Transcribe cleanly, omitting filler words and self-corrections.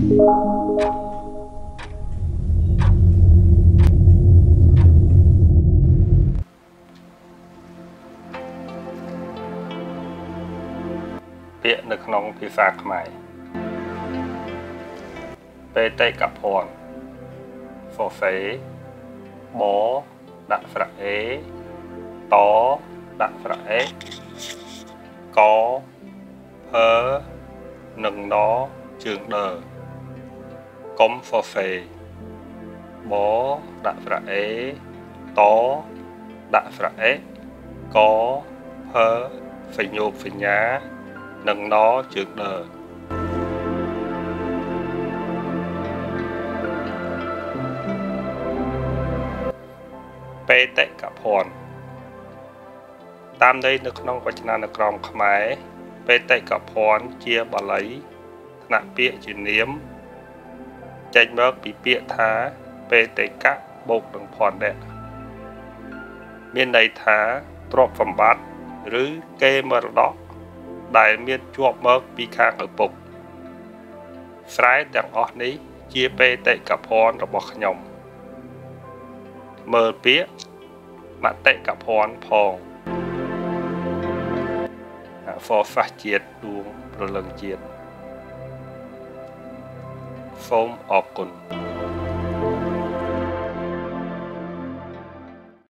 ពាក្យនៅក្នុងភាសាខ្មែរបេតិកភណ្ឌ forfait បដាក់ស្រៈអេតដាក់ស្រៈអេកភើនិងណជើងដឺកុំ forfait បដាក់ស្រៈអេតដាក់ស្រៈអេកភើសញ្ញោបសញ្ញានិងណជើងដឺបេតិកភណ្ឌតាមន័យនៅក្នុងវចនានុក្រមខ្មែរបេតិកភណ្ឌជាបាលីថ្នាក់ពាក្យជានាមចេញមកពីពាក្យថាបេតិកៈបូកនឹងភណ្ឌៈមានន័យថាទ្រព្យសម្បត្តិឬកេរមរតកដែលមានជាប់មកពីខាងឪពុកស្រែទាំងអស់នេះជាបេតិកភណ្ឌរបស់ខ្ញុំមើលពាក្យមតិកភណ្ឌផងfor សាសជាតិដួងព្រលឹងជាតិសូមអរគុណ